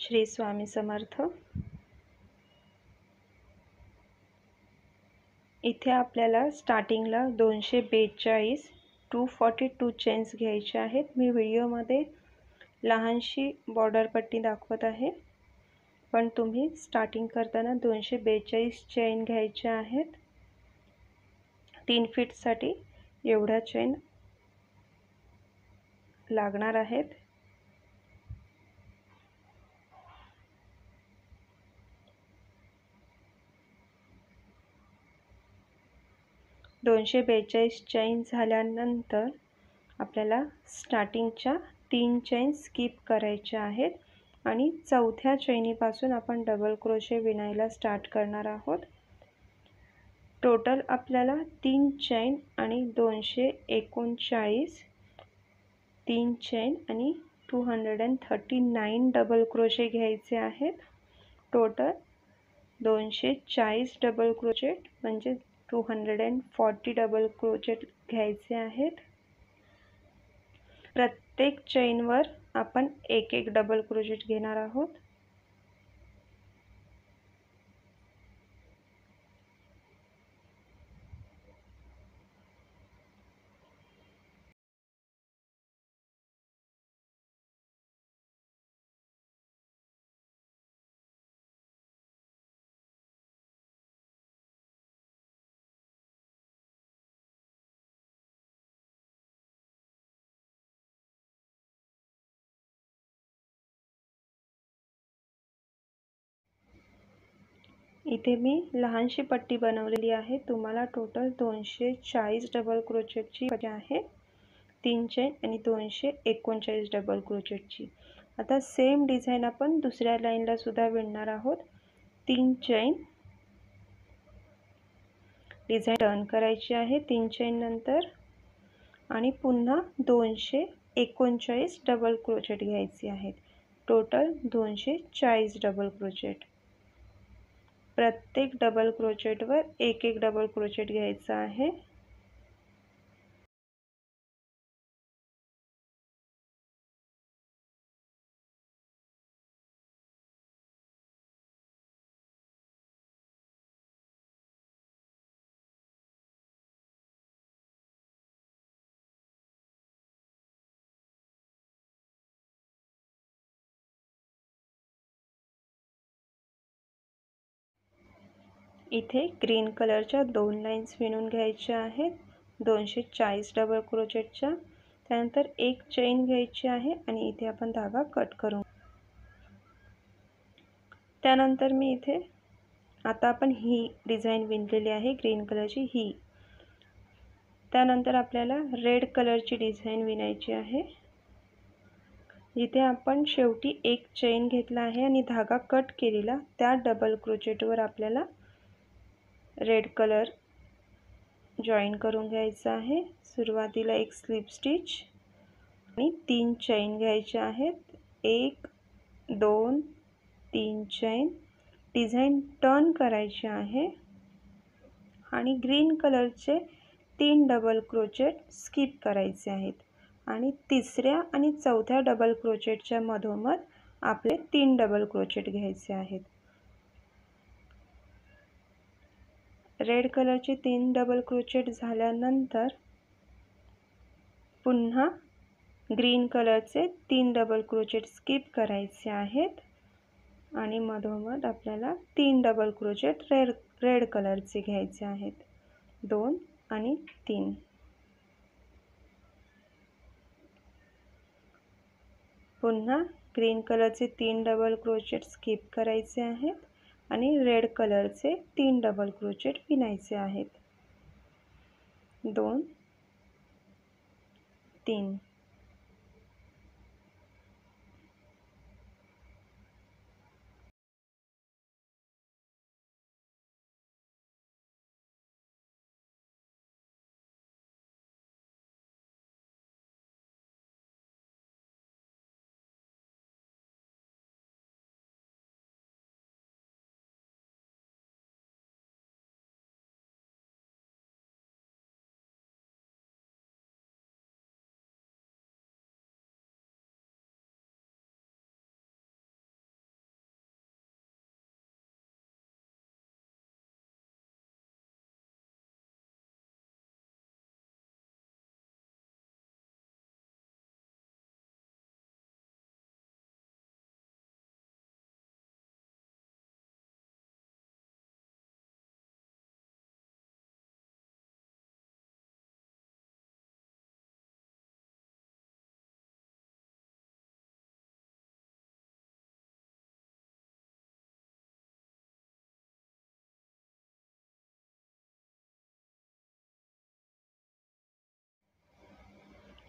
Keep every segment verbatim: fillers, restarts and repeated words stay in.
श्री स्वामी समर्थ। इथे आपल्याला स्टार्टिंगला दोनशे बेचाळीस टू फॉर्टी टू चेन्स घ्यायचे आहेत। मी व्हिडिओमध्ये लहानशी बॉर्डर पट्टी दाखवत आहे, पण तुम्ही स्टार्टिंग करताना दोनशे बेचाळीस चेन घ्यायच्या आहेत। तीन फीटसाठी एवढ्या चेन लागणार आहेत। दोनशे बेचाळीस चेन झाल्यानंतर आपल्याला स्टार्टिंगच्या तीन चेन स्किप करायच्या आहेत आणि चौथ्या चेनीपासून आपण डबल क्रोशे विणायला स्टार्ट करणार आहोत। टोटल आपल्याला तीन चेन आणि दोनशे एकोणचाळीस तीन चेन आणि two hundred and thirty nine double crochet घ्यायचे आहेत। टोटल दोनशे चाळीस डबल क्रोचेट म्हणजे two hundred and forty double crochet घ्यायचे आहेत। प्रत्येक चेनवर आपण एक एक डबल क्रोचेट घेणार आहोत। इथे मी लहानशी पट्टी बनवलेली आहे। तुम्हाला टोटल दोनशे चाळीस डबल क्रोचेटची आहे, तीन चेन आणि दोनशे एकोणचाळीस डबल क्रोचेटची। आता सेम डिझाइन आपण दुसऱ्या लाईनला सुद्धा विणणार आहोत। तीन चेन डिझाइन टर्न करायची आहे तीन चेन नंतर आणि पुन्हा दोनशे एकोणचाळीस डबल क्रोचेट घ्यायचे आहेत। टोटल दोनशे चाळीस डबल क्रोचेट। प्रत्येक डबल क्रोचेटवर एक एक डबल क्रोचेट घ्यायचा आहे। इथे ग्रीन कलरच्या दोन लाईन्स विणून घ्यायच्या आहेत दोनशे चाळीस डबल क्रोचेटच्या। त्यानंतर एक चेन घ्यायची आहे आणि इथे आपण धागा कट करू। त्यानंतर मी इथे आता आपण ही डिझाइन विणलेली आहे ग्रीन कलरची ही। त्यानंतर आपल्याला रेड कलरची डिझाइन विणायची आहे। जिथे आपण शेवटी एक चेन घेतला आहे आणि धागा कट केलेला त्या डबल क्रोचेटवर आपल्याला रेड कलर जॉइन करून घ्यायचा आहे। सुरुवातीला एक स्लिप स्टिच आणि तीन चेन घ्यायचे आहेत। एक दोन तीन चेन डिझाइन टर्न करायचे आहे आणि ग्रीन कलरचे तीन डबल क्रोचेट स्किप करायचे आहेत आणि तिसऱ्या आणि चौथ्या डबल क्रोचेटच्या मधोमध आपले तीन डबल क्रोचेट घ्यायचे आहेत। रेड कलरचे तीन डबल क्रोचेट झाल्यानंतर पुन्हा ग्रीन कलरचे तीन डबल क्रोचेट स्किप करायचे आहेत आणि मधोमध आपल्याला तीन डबल क्रोचेट रेड रेड कलरचे घ्यायचे आहेत, दोन आणि तीन। पुन्हा ग्रीन कलरचे तीन डबल क्रोचेट स्किप करायचे आहेत आणि रेड कलरचे तीन डबल क्रोचेट विणायचे आहेत, दोन तीन।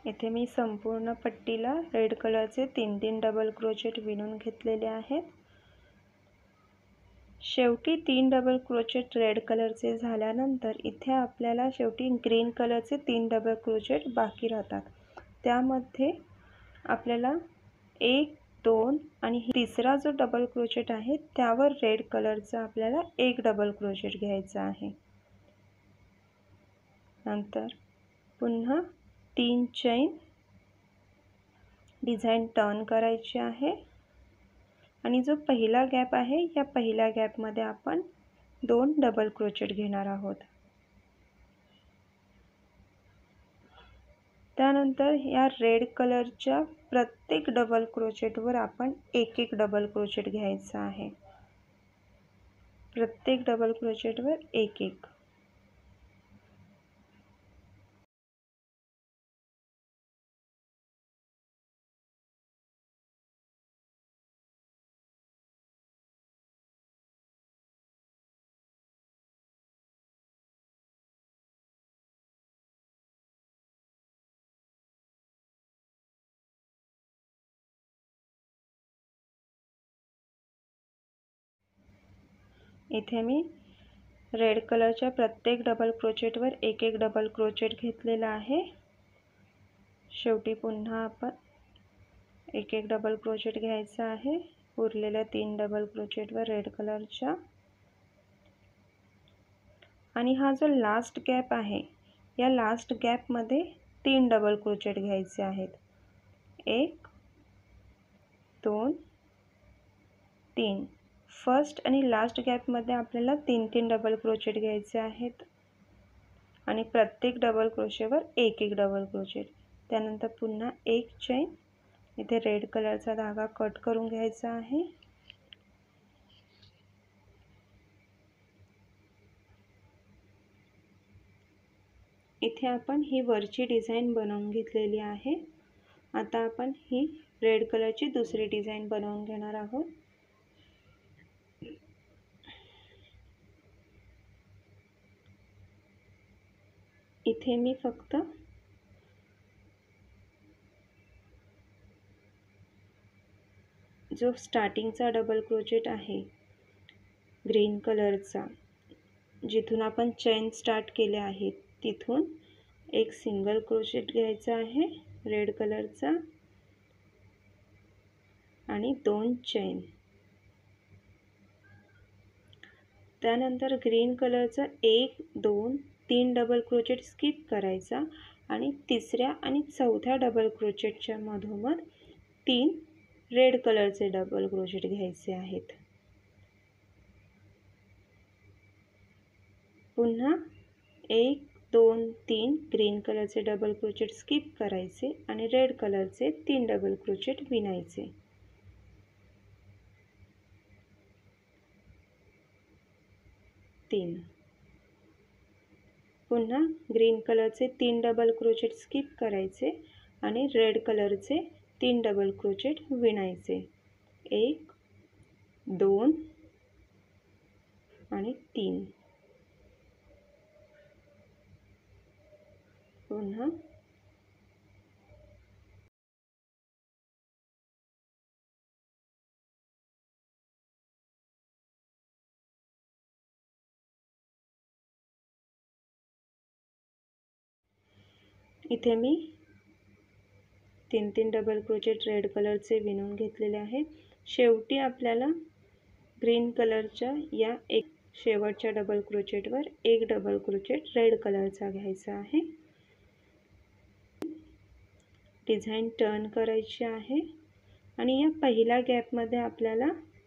इथे मी संपूर्ण पट्टीला रेड कलरचे तीन तीन डबल क्रोचेट विणून घेतलेले आहेत। शेवटी तीन डबल क्रोचेट रेड कलरचे झाल्यानंतर इथे आपल्याला शेवटी ग्रीन कलरचे तीन डबल क्रोचेट बाकी राहतात। त्यामध्ये आपल्याला एक दोन आणि तिसरा जो डबल क्रोचेट आहे त्यावर रेड कलरचा आपल्याला एक डबल क्रोचेट घ्यायचा आहे। नंतर पुन्हा तीन चैन डिझाइन टर्न करायची आहे आणि जो पहिला गॅप आहे या पहिल्या गॅप मध्ये आपण दोन डबल क्रोचेट घेणार आहोत। त्यानंतर या रेड कलरच्या प्रत्येक डबल क्रोचेट वर आपण एक एक डबल क्रोचेट घ्यायचा आहे। प्रत्येक डबल क्रोचेट वर एक एक। इथे मी रेड कलरच्या प्रत्येक डबल क्रोचेट वर एक एक डबल क्रोचेट घेतलेला आहे। शेवटी पुन्हा आपण एक एक डबल क्रोचेट घ्यायचा आहे उरलेल्या तीन डबल क्रोचेट वर रेड कलरच्या। आणि हा जो लास्ट गॅप आहे या लास्ट गॅप मध्ये तीन डबल क्रोचेट घ्यायचे आहेत। एक दोन तीन। फर्स्ट आणि लास्ट गॅप मध्ये आपल्याला तीन तीन डबल क्रोचेट घ्यायचे आहेत आणि प्रत्येक डबल क्रोचेटवर एक एक डबल क्रोचेट। त्यानंतर पुन्हा एक चैन इथे रेड कलरचा धागा कट करून घ्यायचा आहे। इथे आपण ही वरची डिझाइन बनवून घेतलेली आहे। आता आपण ही रेड कलरची दुसरी डिझाइन बनवून घेणार आहोत। इथे मी फक्त जो स्टार्टिंगचा डबल क्रोचेट आहे ग्रीन कलरचा, जिथून आपण चैन स्टार्ट केले आहे तिथून एक सिंगल क्रोचेट घ्यायचा आहे रेड कलरचा आणि दोन चैन। त्यानंतर ग्रीन कलरचा एक दोन तीन डबल क्रोचेट स्किप करायचा आणि तिसऱ्या आणि चौथ्या डबल क्रोचेटच्या मधोमध तीन रेड कलरचे डबल क्रोचेट घ्यायचे आहेत। पुन्हा एक दोन तीन ग्रीन कलरचे डबल क्रोचेट स्किप करायचे आणि रेड कलरचे तीन डबल क्रोचेट विणायचे। तीन। पुन्हा ग्रीन कलरचे तीन डबल क्रोचेट स्किप करायचे आणि रेड कलरचे तीन डबल क्रोचेट विणायचे। एक दोन आणि तीन। पुन्हा इथे मी तीन तीन डबल क्रोचेट रेड कलरचे विणून घेतलेले आहेत। शेवटी आपल्याला ग्रीन कलरच्या या एक शेवटच्या डबल क्रोचेटवर एक डबल क्रोचेट रेड कलरचा घ्यायचा आहे। डिझाइन टर्न करायची आहे आणि या पहिल्या गॅप मध्ये आपल्याला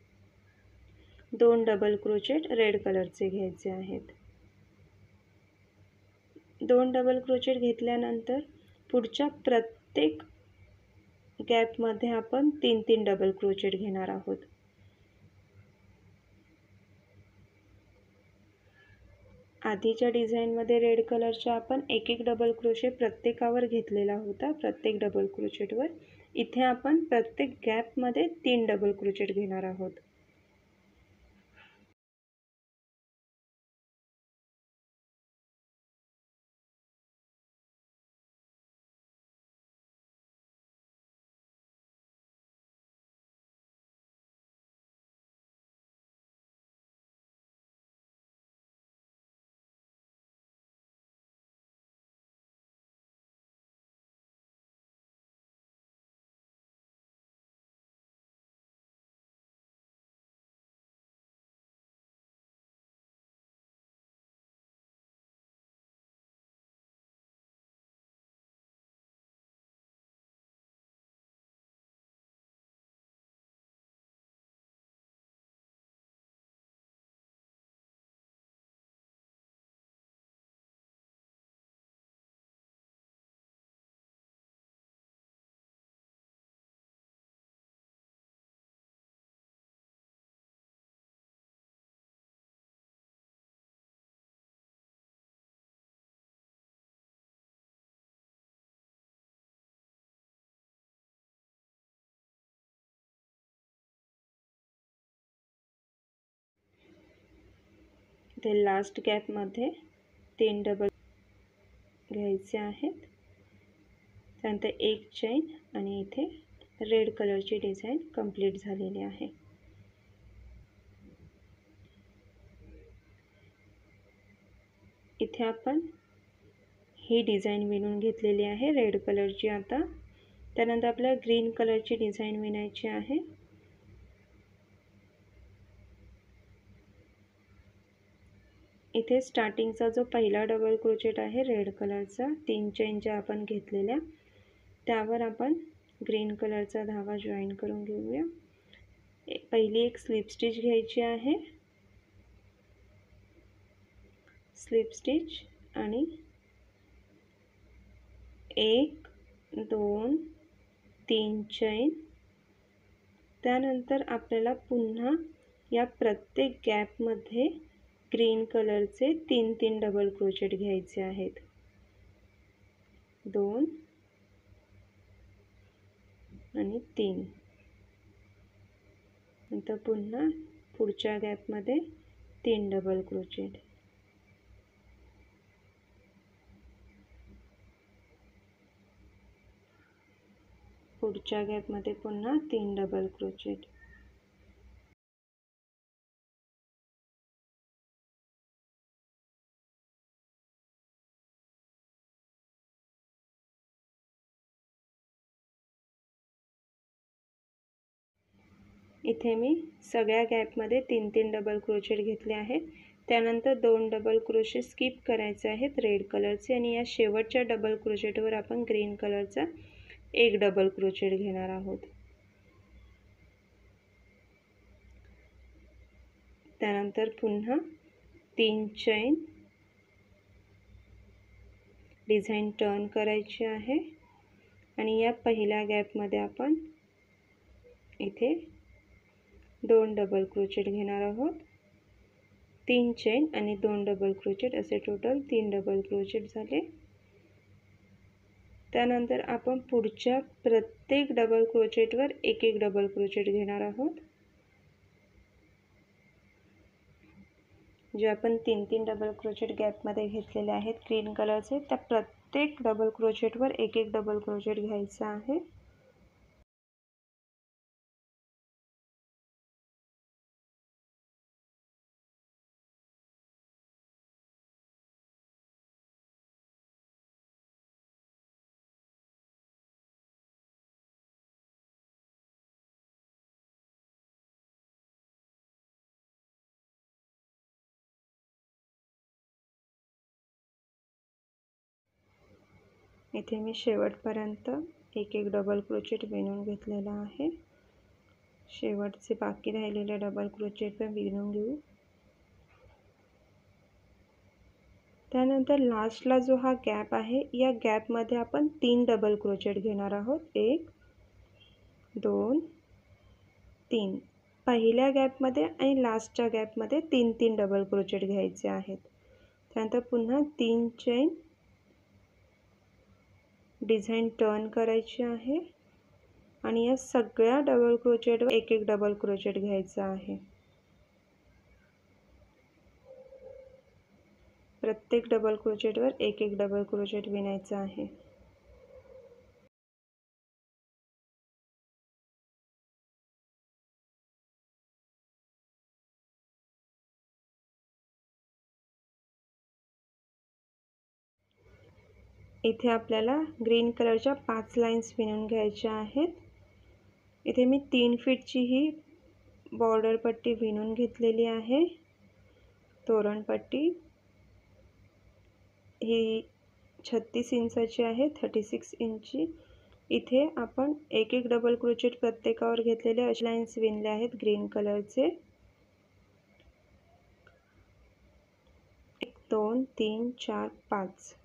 दोन डबल क्रोचेट रेड कलरचे घ्यायचे आहेत। दोन डबल क्रोचेट घेतल्यानंतर पुढच्या प्रत्येक गॅप मध्ये आपण तीन तीन डबल क्रोचेट घेणार आहोत। आधीच्या डिझाइन मध्ये रेड कलरच्या आपण एक एक डबल क्रोचेट प्रत्येकावर घेतलेला होता प्रत्येक डबल क्रोचेटवर। इथे आपण प्रत्येक गॅप मध्ये तीन डबल क्रोचेट घेणार आहोत। ते लास्ट गॅपमध्ये तीन डबल घ्यायचे आहेत. त्यानंतर एक चैन आणि इथे रेड कलरची डिझाईन कंप्लीट झालेली आहे. इथे आपण ही डिझाईन विणून घेतलेली आहे रेड कलरची. आता त्यानंतर आपल्याला ग्रीन कलरची डिझाईन विणायची आहे. इथे स्टार्टिंगचा जो पहिला डबल क्रोचेट आहे रेड कलरचा, तीन चेन ज्या आपण घेतलेल्या, त्यावर आपण ग्रीन कलरचा धागा जॉईन करून घेऊया. पहिली एक स्लिप स्टिच घ्यायची आहे, स्लिप स्टिच आणि एक दोन तीन चैन. त्यानंतर आपल्याला पुन्हा या प्रत्येक गॅपमध्ये ग्रीन कलरचे तीन तीन डबल क्रोचेट घ्यायचे आहेत. दोन आणि तीन. नंतर पुन्हा पुढच्या गॅपमध्ये तीन डबल क्रोचेट. पुढच्या गॅपमध्ये पुन्हा तीन डबल क्रोचेट. इथे मी सगळ्या गॅपमध्ये तीन तीन डबल क्रोचेट घेतले आहेत. त्यानंतर दोन डबल क्रोचेट स्किप करायचे आहेत रेड कलरचे आणि या शेवटच्या डबल क्रोचेटवर आपण ग्रीन कलरचा एक डबल क्रोचेट घेणार आहोत. त्यानंतर पुन्हा तीन चैन, डिझाईन टर्न करायची आहे आणि या पहिल्या गॅपमध्ये आपण इथे दोन डबल क्रोचेट घेणार आहोत. तीन चेन आणि दोन डबल क्रोचेट असे टोटल तीन डबल क्रोचेट झाले. त्यानंतर आपण पुढच्या प्रत्येक डबल क्रोचेटवर एक एक डबल क्रोचेट घेणार आहोत. जे आपण तीन तीन डबल क्रोचेट गॅपमध्ये घेतलेले आहेत ग्रीन कलरचे, त्या प्रत्येक डबल क्रोचेटवर एक एक डबल क्रोचेट घ्यायचा आहे. इथे मी शेवटपर्यंत एक एक डबल क्रोचेट विणून घेतलेला आहे. शेवटचे बाकी राहिलेले डबल क्रोचेट पण विणून घेऊ. त्यानंतर लास्टला जो हा गॅप आहे, या गॅपमध्ये आपण तीन डबल क्रोचेट घेणार आहोत. एक दोन तीन. पहिल्या गॅपमध्ये आणि लास्टच्या गॅपमध्ये तीन तीन डबल क्रोचेट घ्यायचे आहेत. त्यानंतर पुन्हा तीन चेन, डिझाईन टर्न करायची आहे आणि या सगळ्या डबल क्रोचेटवर एक एक डबल क्रोचेट घ्यायचा आहे. प्रत्येक डबल क्रोचेटवर एक एक डबल क्रोचेट विणायचा आहे. इथे आपल्याला ग्रीन कलरच्या पाच लाईन्स विणून घ्यायच्या आहेत. इथे मी तीन फीटची ही बॉर्डर पट्टी विणून घेतलेली आहे. तोरण पट्टी ही छत्तीस इंचाची आहे, थर्टी सिक्स इंची. इथे आपण एक एक डबल क्रोचेट प्रत्येकावर घेतलेले असे लाईन्स विणले आहेत ग्रीन कलरचे. एक दोन तीन चार पाच.